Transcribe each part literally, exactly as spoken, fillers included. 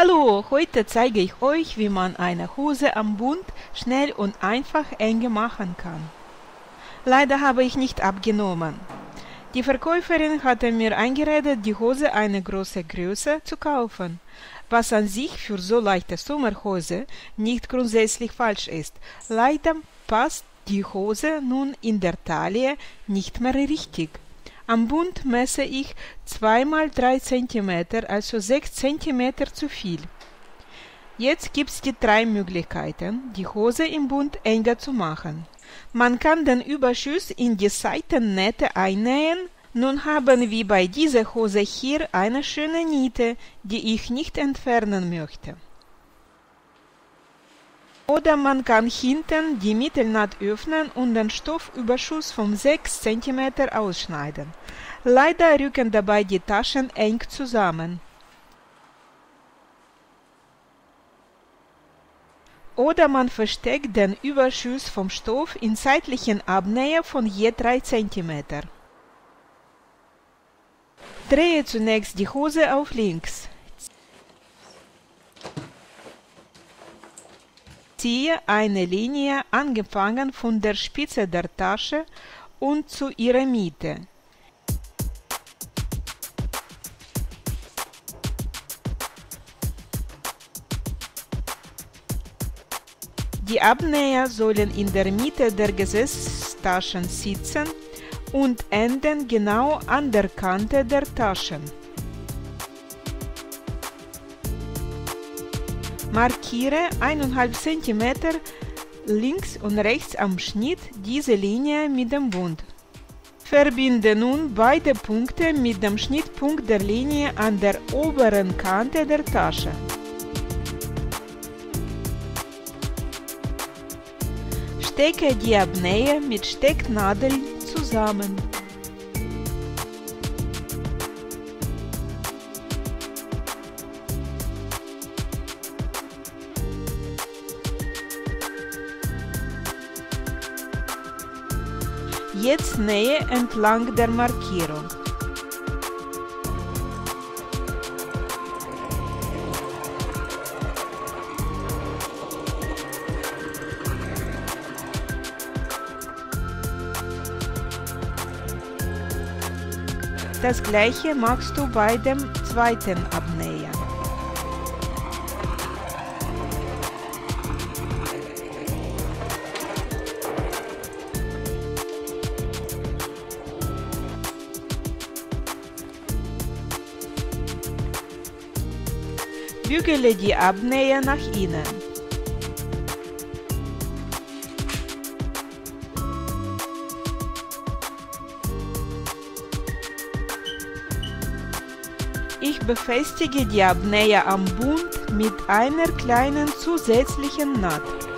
Hallo, heute zeige ich euch, wie man eine Hose am Bund schnell und einfach eng machen kann. Leider habe ich nicht abgenommen. Die Verkäuferin hatte mir eingeredet, die Hose eine große Größe zu kaufen, was an sich für so leichte Sommerhose nicht grundsätzlich falsch ist. Leider passt die Hose nun in der Taille nicht mehr richtig. Am Bund messe ich zwei mal drei Zentimeter, also sechs Zentimeter zu viel. Jetzt gibt es die drei Möglichkeiten, die Hose im Bund enger zu machen. Man kann den Überschuss in die Seitennähte einnähen. Nun haben wir bei dieser Hose hier eine schöne Niete, die ich nicht entfernen möchte. Oder man kann hinten die Mittelnaht öffnen und den Stoffüberschuss von sechs Zentimeter ausschneiden. Leider rücken dabei die Taschen eng zusammen. Oder man versteckt den Überschuss vom Stoff in seitlichen Abnäher von je drei Zentimeter. Drehe zunächst die Hose auf links. Ziehe eine Linie angefangen von der Spitze der Tasche und zu ihrer Mitte. Die Abnäher sollen in der Mitte der Gesäßtaschen sitzen und enden genau an der Kante der Taschen. Markiere eineinhalb Zentimeter links und rechts am Schnitt diese Linie mit dem Bund. Verbinde nun beide Punkte mit dem Schnittpunkt der Linie an der oberen Kante der Tasche. Stecke die Abnäher mit Stecknadeln zusammen. Jetzt nähe entlang der Markierung. Das gleiche machst du bei dem zweiten Abnäher. Bügele die Abnäher nach innen. Ich befestige die Abnäher am Bund mit einer kleinen zusätzlichen Naht.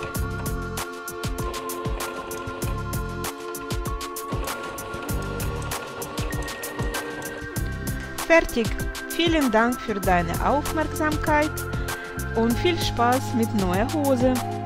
Fertig! Vielen Dank für deine Aufmerksamkeit und viel Spaß mit neuer Hose!